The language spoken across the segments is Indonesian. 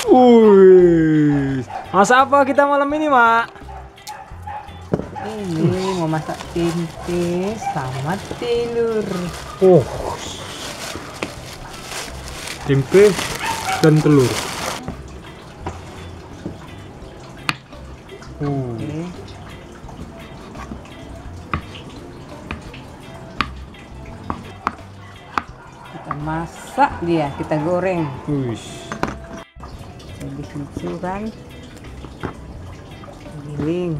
Wih, masak apa kita malam ini, Mak? Ini mau masak tempe sama telur. Oh, tempe dan telur. Oke. Kita masak dia, kita goreng. Wih, Jadi susu kan, giling.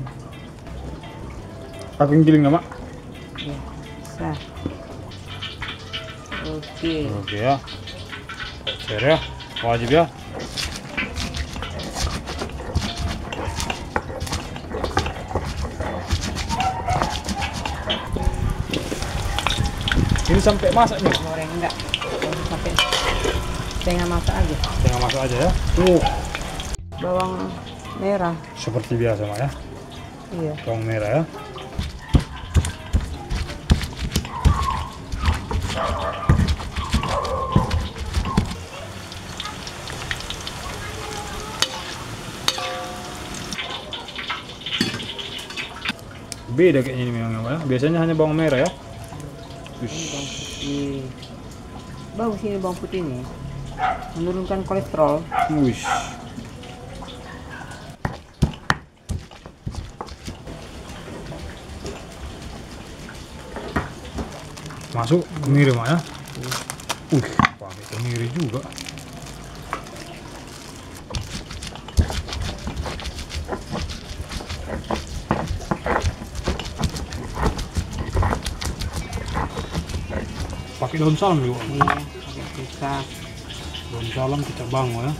pakai giling nggak, Mak? Ya, bisa. Oke. Oke ya, share ya, wajib ya. Ini sampai masak nih? Goreng enggak? Pakai setengah masak aja. Setengah masak aja ya. Bawang merah. Seperti biasa, Mak ya. Iya. Bawang merah ya. Beda kayaknya ini memang, Mak ya. Biasanya hanya bawang merah ya. Ini bawang putih. Bagus ini bawang putih ini. Menurunkan kolesterol. Wih. Masuk kemiri, Mak ya. Pakai kemiri juga. Pakai daun salam juga. Iya, pakai kecap. Daun salam kita bangun ya.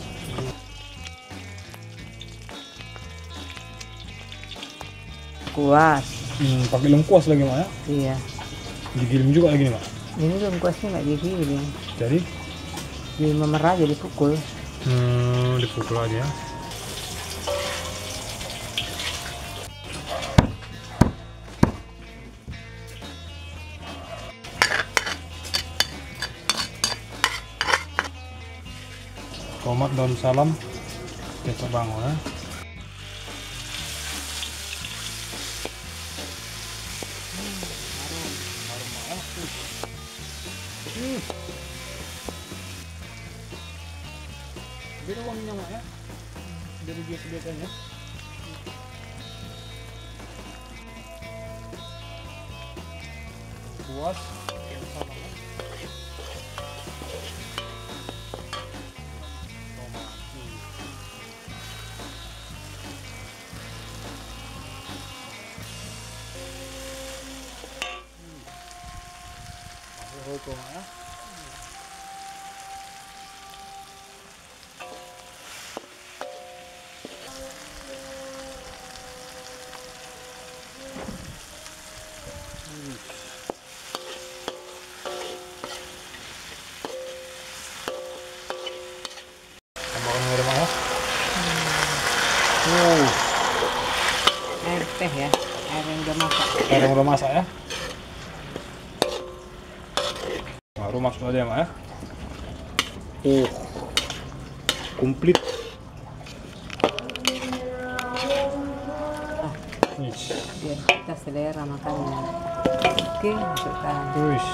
Kuas. Pakai lengkuas lagi, Mak ya. Iya. Digiling juga lagi nih, Mak. Ini tuh kuasnya nggak digiling. Jadi Memerah aja dipukul. dipukul aja ya. Tomat, daun salam, kita bangun ya. Beda wanginya, Mak ya, dari biasa-biasanya. Puas, daun salam ya. Hukum ya. Tambahkan air, Mak ya. Air teh ya, air yang udah masak. Air yang udah masak ya. Baru masuk aja, Mak ya. Komplit. Biar kita selera makannya. Oke, masukkan. Wih.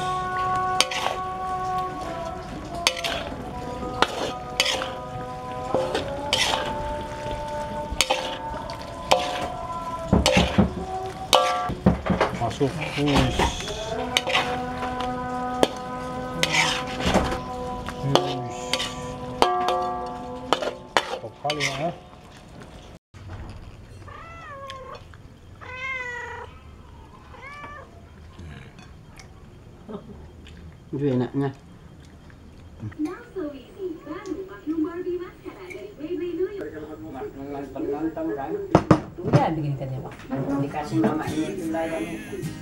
Masuk. Wih. Top kali, Mak ya. Itu enaknya. Udah bikinkannya, Pak. Dikasih mama ini itu layarnya.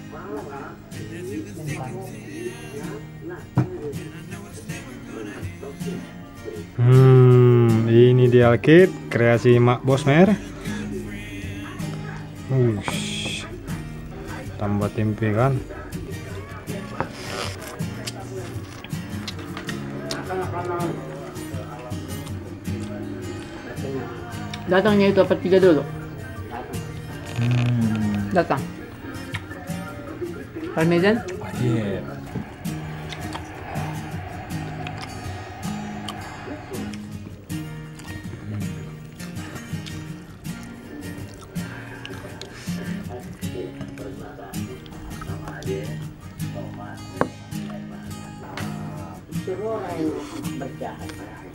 Ini dia Alkit, kreasi Mak Bosmer. Tambah tempe kan. Datangnya itu apa 3 dulu? Hmm. Datang. Parmesan? Wajib. Suruh orang yang berjahat.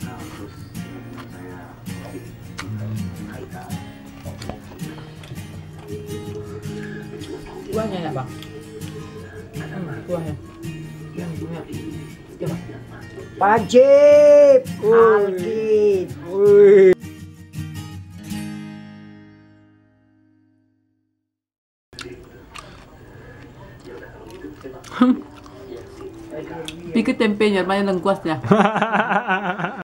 Kuahnya ya bang? Kuahnya. Yang punya. Coba. Wajib. Alkit. Pikir tempenya, banyak lengkuasnya.